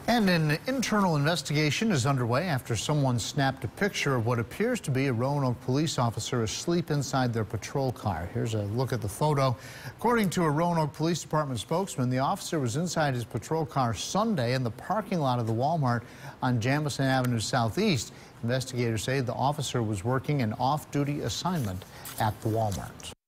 And an internal investigation is underway after someone snapped a picture of what appears to be a Roanoke police officer asleep inside their patrol car. Here's a look at the photo. According to a Roanoke Police Department spokesman, the officer was inside his patrol car Sunday in the parking lot of the Walmart on Jamison Avenue Southeast. Investigators say the officer was working an off-duty assignment at the Walmart.